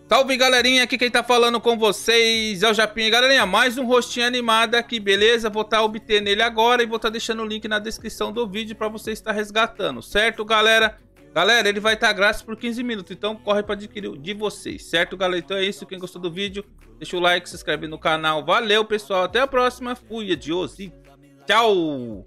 Salve, galerinha, aqui quem tá falando com vocês é o Japinha. Galerinha, mais um rostinho animado aqui, beleza? Vou estar obtendo ele agora e vou estar deixando o link na descrição do vídeo para você estar resgatando, certo, galera? Galera, ele vai estar grátis por 15 minutos, então corre para adquirir o de vocês, certo, galera? Então é isso, quem gostou do vídeo, deixa o like, se inscreve no canal. Valeu, pessoal, até a próxima. Fui, adiós e tchau!